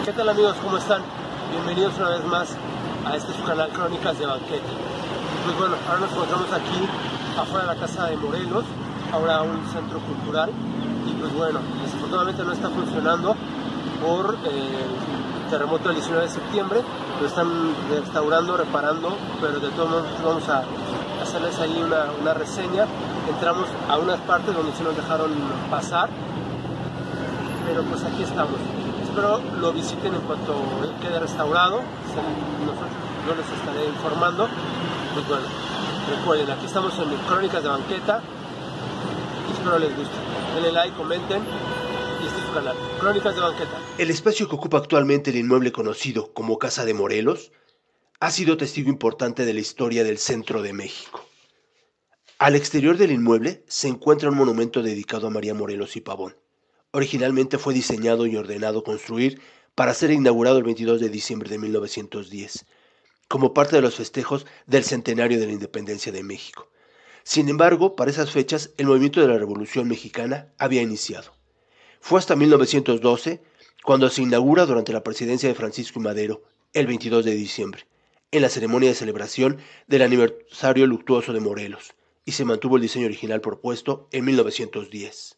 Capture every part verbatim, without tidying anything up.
¿Qué tal amigos? ¿Cómo están? Bienvenidos una vez más a este su canal Crónicas de Banqueta. Pues bueno, ahora nos encontramos aquí afuera de la Casa de Morelos, ahora un centro cultural, y pues bueno, desafortunadamente no está funcionando por eh, el terremoto del diecinueve de septiembre, lo están restaurando, reparando, pero de todos modos vamos a hacerles ahí una, una reseña. Entramos a unas partes donde sí nos dejaron pasar, pero pues aquí estamos. Espero lo visiten en cuanto quede restaurado. Nosotros, yo les estaré informando. Pues bueno, recuerden, aquí estamos en Crónicas de Banqueta y espero les guste. Denle like, comenten y este es su canal, Crónicas de Banqueta. El espacio que ocupa actualmente el inmueble conocido como Casa de Morelos ha sido testigo importante de la historia del centro de México. Al exterior del inmueble se encuentra un monumento dedicado a María Morelos y Pavón. Originalmente fue diseñado y ordenado construir para ser inaugurado el veintidós de diciembre de mil novecientos diez, como parte de los festejos del centenario de la independencia de México. Sin embargo, para esas fechas, el movimiento de la Revolución Mexicana había iniciado. Fue hasta mil novecientos doce cuando se inaugura durante la presidencia de Francisco I. Madero, el veintidós de diciembre, en la ceremonia de celebración del aniversario luctuoso de Morelos, y se mantuvo el diseño original propuesto en mil novecientos diez.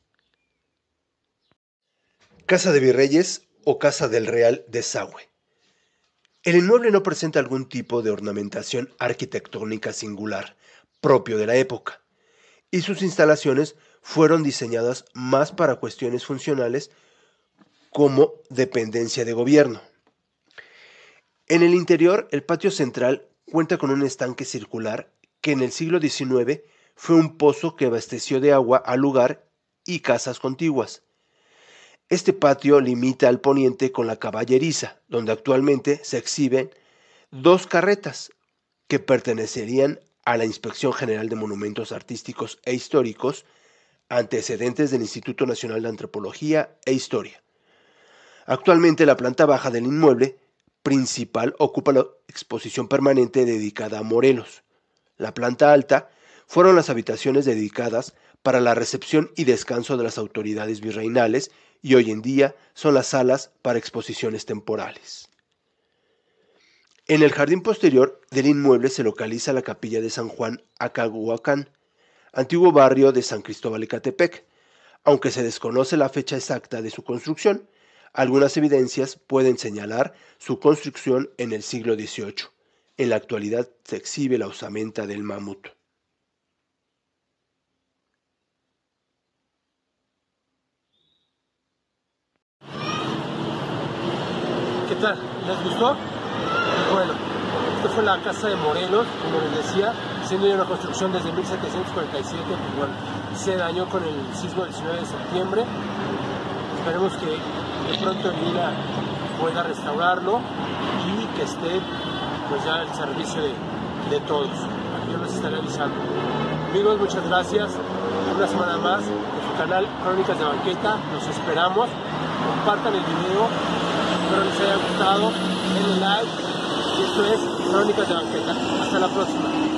Casa de Virreyes o Casa del Real Desagüe. El inmueble no presenta algún tipo de ornamentación arquitectónica singular, propio de la época, y sus instalaciones fueron diseñadas más para cuestiones funcionales como dependencia de gobierno. En el interior, el patio central cuenta con un estanque circular que en el siglo diecinueve fue un pozo que abasteció de agua al lugar y casas contiguas. Este patio limita al poniente con la caballeriza, donde actualmente se exhiben dos carretas que pertenecerían a la Inspección General de Monumentos Artísticos e Históricos, antecedentes del Instituto Nacional de Antropología e Historia. Actualmente la planta baja del inmueble principal ocupa la exposición permanente dedicada a Morelos. La planta alta fueron las habitaciones dedicadas para la recepción y descanso de las autoridades virreinales y hoy en día son las salas para exposiciones temporales. En el jardín posterior del inmueble se localiza la capilla de San Juan Acahuacán, antiguo barrio de San Cristóbal Ecatepec. Aunque se desconoce la fecha exacta de su construcción, algunas evidencias pueden señalar su construcción en el siglo dieciocho. En la actualidad se exhibe la osamenta del mamut. ¿Qué tal? ¿Les gustó? Bueno, esta fue la Casa de Morelos, como les decía, siendo ya una construcción desde mil setecientos cuarenta y siete, pues bueno, se dañó con el sismo del diecinueve de septiembre. Esperemos que de pronto el I N A pueda restaurarlo y que esté pues ya al servicio de, de todos. Yo les estaré avisando. Amigos, muchas gracias. Una semana más en su canal Crónicas de Banqueta. Los esperamos. Compartan el video. Espero les haya gustado. Denle like. Y esto es Crónicas de Banqueta. Hasta la próxima.